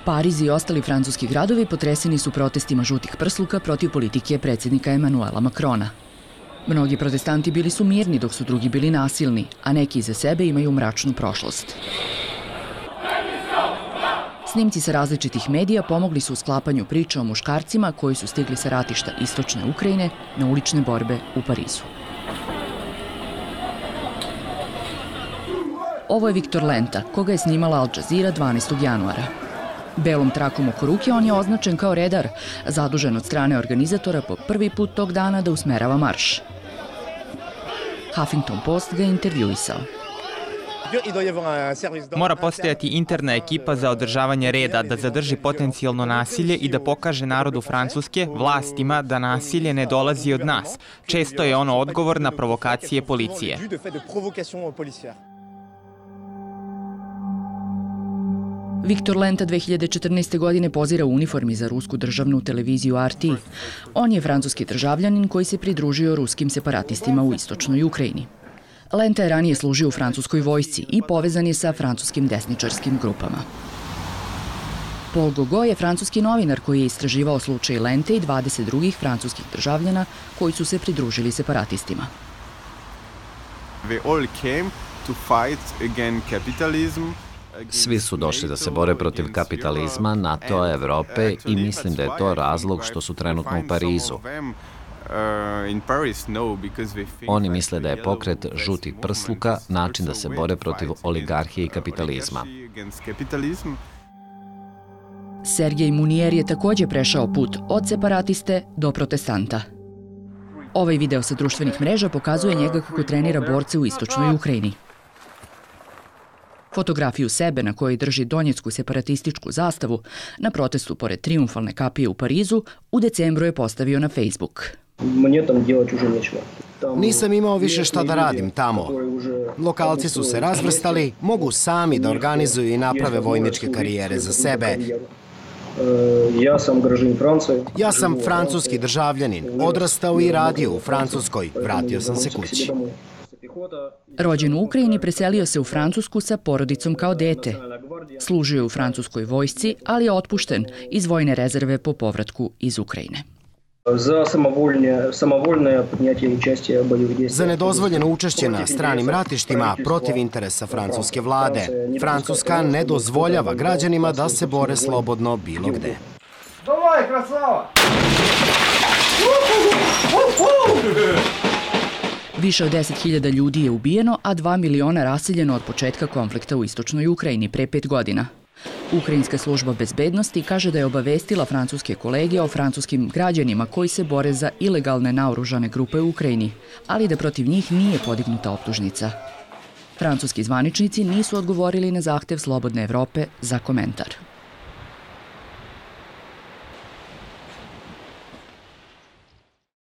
Pariz i ostali francuski gradovi potreseni su protestima žutih prsluka protiv politike predsjednika Emanuela Macrona. Mnogi protestanti bili su mirni dok su drugi bili nasilni, a neki iza sebe imaju mračnu prošlost. Snimci sa različitih medija pomogli su u sklapanju priča o muškarcima koji su stigli sa ratišta istočne Ukrajine na ulične borbe u Parizu. Ovo je Viktor Lenta, koga je snimala Al Jazeera 12. januara. Belom trakom oko ruke on je označen kao redar, zadužen od strane organizatora po prvi put tog dana da usmerava marš. Huffington Post ga je intervjuisao. Mora postojati interna ekipa za održavanje reda, da zadrži potencijalno nasilje i da pokaže narodu Francuske, vlastima, da nasilje ne dolazi od nas. Često je ono odgovor na provokacije policije. Viktor Lenta 2014. godine pozira u uniformi za rusku državnu televiziju RT. On je francuski državljanin koji se pridružio ruskim separatistima u istočnoj Ukrajini. Lenta je ranije služio u francuskoj vojsci i povezan je sa francuskim desničarskim grupama. Paul Gogo je francuski novinar koji je istraživao slučaj Lente i 20 drugih francuskih državljana koji su se pridružili separatistima. Svi su došli da se bore protiv kapitalizma, NATO, Evrope i mislim da je to razlog što su trenutno u Parizu. Oni misle da je pokret žutih prsluka način da se bore protiv oligarhije i kapitalizma. Sergej Munier je također prešao put od separatiste do protestanta. Ovaj video sa društvenih mreža pokazuje njega kako trenira borce u istočnoj Ukrajini. Fotografiju sebe na kojoj drži donjecku separatističku zastavu na protestu pored trijumfalne kapije u Parizu u decembru je postavio na Facebook. Nisam imao više šta da radim tamo. Lokalci su se razvrstali, mogu sami da organizuju i naprave vojničke karijere za sebe. Ja sam francuski državljanin, odrastao i radio u Francuskoj, vratio sam se kući. Rođen u Ukrajini, preselio se u Francusku sa porodicom kao dete. Služio je u francuskoj vojsci, ali je otpušten iz vojne rezerve po povratku iz Ukrajine. Za nedozvoljeno učešće na stranim ratištima protiv interesa francuske vlade. Francuska ne dozvoljava građanima da se bore slobodno bilo gde. Više od 10.000 ljudi je ubijeno, a 2 miliona raseljeno od početka konflikta u istočnoj Ukrajini pre 5 godina. Ukrajinska služba bezbednosti kaže da je obavestila francuske kolege o francuskim građanima koji se bore za ilegalne naoružane grupe u Ukrajini, ali da protiv njih nije podignuta optužnica. Francuski zvaničnici nisu odgovorili na zahtev Slobodne Evrope za komentar.